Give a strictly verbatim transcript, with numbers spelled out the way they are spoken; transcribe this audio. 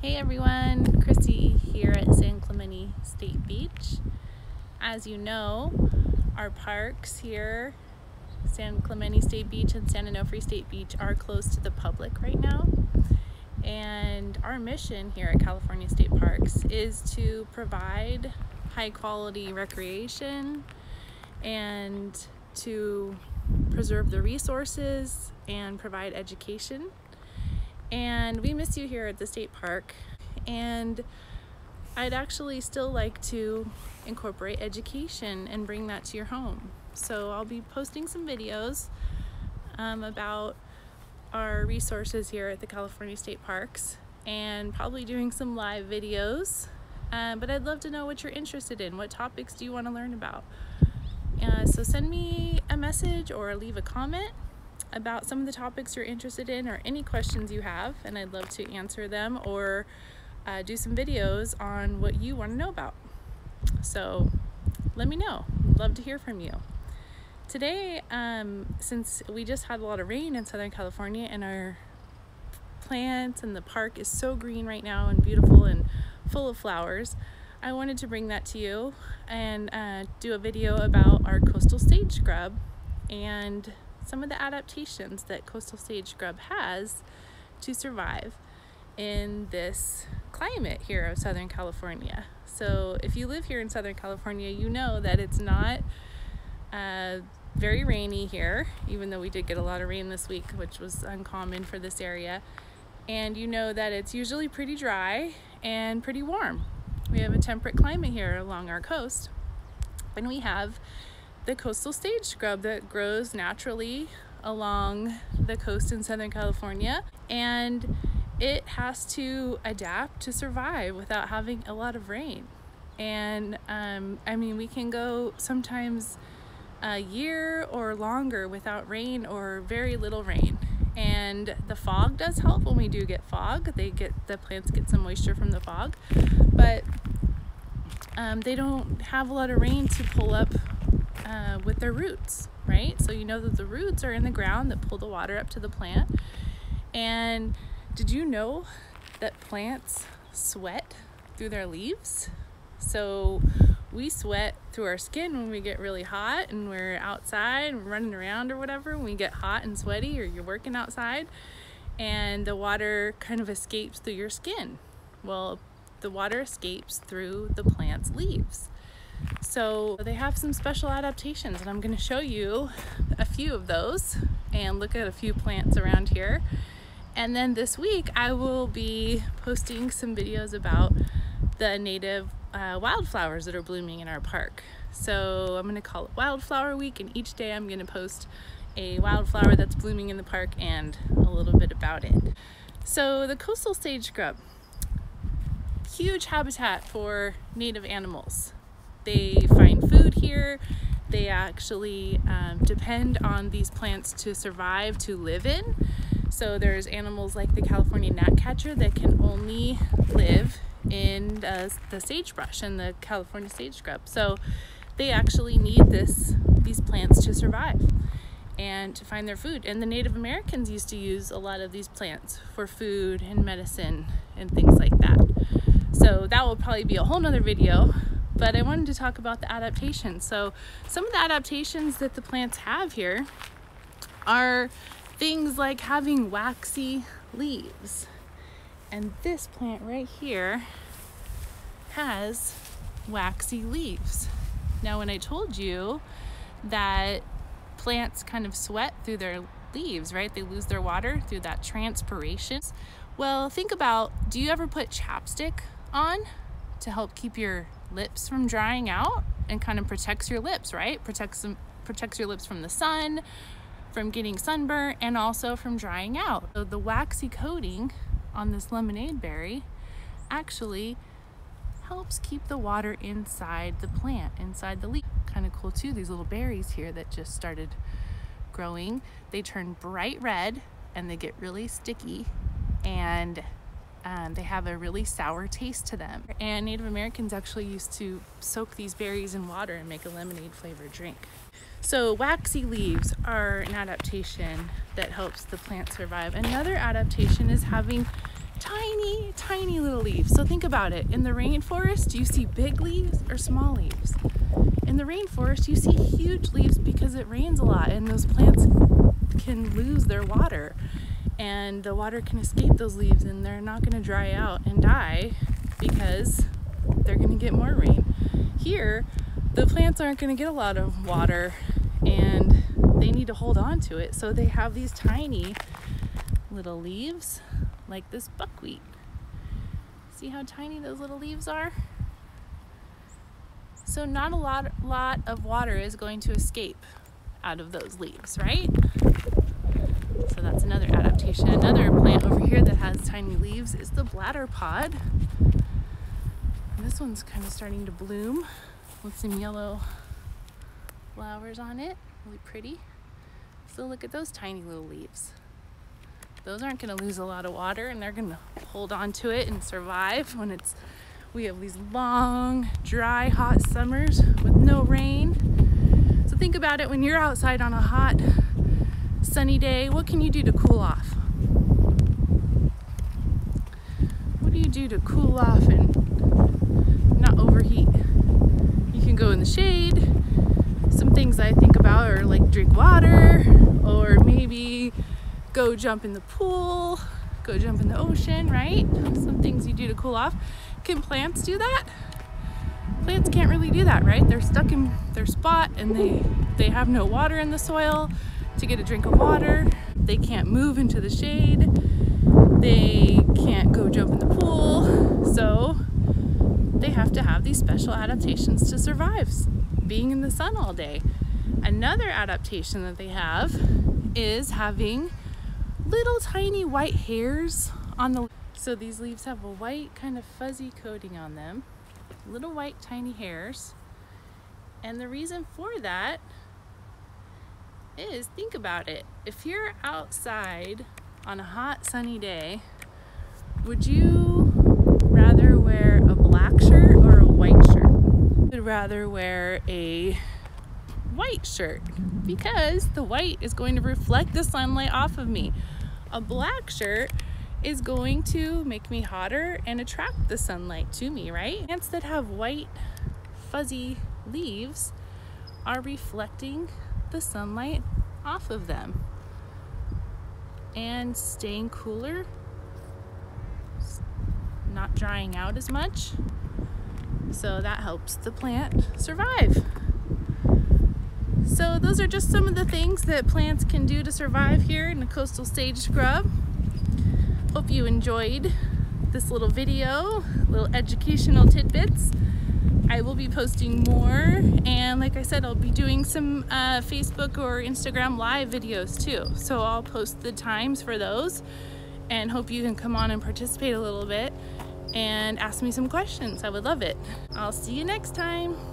Hey everyone, Cryssie here at San Clemente State Beach. As you know, our parks here, San Clemente State Beach and San Onofre State Beach, are closed to the public right now. And our mission here at California State Parks is to provide high quality recreation and to preserve the resources and provide education. And we miss you here at the state park, and I'd actually still like to incorporate education and bring that to your home. So I'll be posting some videos um, about our resources here at the California State Parks and probably doing some live videos. Um, but I'd love to know what you're interested in. What topics do you want to learn about? Uh, so send me a message or leave a comment about some of the topics you're interested in or any questions you have, and I'd love to answer them or uh, do some videos on what you want to know about. So let me know. I'd love to hear from you. Today, um, since we just had a lot of rain in Southern California and our plants and the park is so green right now and beautiful and full of flowers, I wanted to bring that to you and uh, do a video about our coastal sage scrub and some of the adaptations that coastal sage scrub has to survive in this climate here of Southern California. So if you live here in Southern California, you know that it's not uh, very rainy here, even though we did get a lot of rain this week, which was uncommon for this area. And you know that it's usually pretty dry and pretty warm. We have a temperate climate here along our coast, and we have the coastal sage scrub that grows naturally along the coast in Southern California, and it has to adapt to survive without having a lot of rain. And um, I mean, we can go sometimes a year or longer without rain or very little rain. And the fog does help when we do get fog. They get the plants get some moisture from the fog, but um, they don't have a lot of rain to pull up Uh, with their roots, right? So you know that the roots are in the ground that pull the water up to the plant. And did you know that plants sweat through their leaves? So we sweat through our skin when we get really hot and we're outside and running around or whatever, when we get hot and sweaty or you're working outside and the water kind of escapes through your skin. Well, the water escapes through the plant's leaves. So they have some special adaptations, and I'm going to show you a few of those and look at a few plants around here. And then this week I will be posting some videos about the native uh, wildflowers that are blooming in our park. So I'm going to call it Wildflower Week, and each day I'm going to post a wildflower that's blooming in the park and a little bit about it. So the coastal sage scrub, huge habitat for native animals. They find food here. They actually um, depend on these plants to survive, to live in. So there's animals like the California gnatcatcher that can only live in uh, the sagebrush and the California sage scrub. So they actually need this, these plants to survive and to find their food. And the Native Americans used to use a lot of these plants for food and medicine and things like that. So that will probably be a whole nother video. But I wanted to talk about the adaptations. So some of the adaptations that the plants have here are things like having waxy leaves. And this plant right here has waxy leaves. Now, when I told you that plants kind of sweat through their leaves, right? They lose their water through that transpiration. Well, think about, do you ever put chapstick on to help keep your lips from drying out and kind of protects your lips, right? Protects them, protects your lips from the sun, from getting sunburn, and also from drying out. So the waxy coating on this lemonade berry actually helps keep the water inside the plant, inside the leaf. Kind of cool too, these little berries here that just started growing, they turn bright red and they get really sticky, and Um, they have a really sour taste to them. And Native Americans actually used to soak these berries in water and make a lemonade flavored drink. So waxy leaves are an adaptation that helps the plant survive. Another adaptation is having tiny, tiny little leaves. So think about it. In the rainforest, do you see big leaves or small leaves? In the rainforest, you see huge leaves because it rains a lot and those plants can lose their water. And the water can escape those leaves and they're not going to dry out and die because they're going to get more rain. Here, the plants aren't going to get a lot of water and they need to hold on to it. So they have these tiny little leaves like this buckwheat. See how tiny those little leaves are? So not a lot, lot of water is going to escape out of those leaves, right? So that's another adaptation. Another plant over here that has tiny leaves is the bladder pod. And this one's kind of starting to bloom with some yellow flowers on it. Really pretty. So look at those tiny little leaves. Those aren't going to lose a lot of water and they're going to hold on to it and survive when it's we have these long, dry, hot summers with no rain. So think about it, when you're outside on a hot, sunny day, what can you do to cool off? What do you do to cool off and not overheat? You can go in the shade. Some things I think about are like drink water, or maybe go jump in the pool, go jump in the ocean, right? Some things you do to cool off. Can plants do that? Plants can't really do that, right? They're stuck in their spot and they, they have no water in the soil to get a drink of water. They can't move into the shade. They can't go jump in the pool. So they have to have these special adaptations to survive being in the sun all day. Another adaptation that they have is having little tiny white hairs on the So these leaves have a white kind of fuzzy coating on them, little white tiny hairs. And the reason for that is, think about it. If you're outside on a hot sunny day, would you rather wear a black shirt or a white shirt? I would rather wear a white shirt because the white is going to reflect the sunlight off of me. A black shirt is going to make me hotter and attract the sunlight to me, right? Plants that have white, fuzzy leaves are reflecting the sunlight off of them and staying cooler, not drying out as much. So that helps the plant survive. So those are just some of the things that plants can do to survive here in the coastal sage scrub. Hope you enjoyed this little video, little educational tidbits. I will be posting more, and like I said, I'll be doing some uh, Facebook or Instagram live videos too. So I'll post the times for those and hope you can come on and participate a little bit and ask me some questions. I would love it. I'll see you next time.